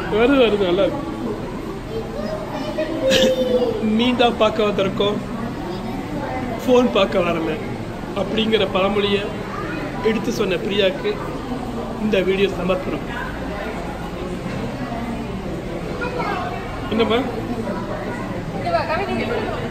வருது வருது நல்லா இருக்கு. மீன் தான் பார்க்க வந்திருக்கோம், ஃபோன் பார்க்க வரல அப்படிங்கிற பழமொழியை எடுத்து சொன்ன பிரியாவுக்கு இந்த வீடியோ சமர்ப்பணம். என்னம்மா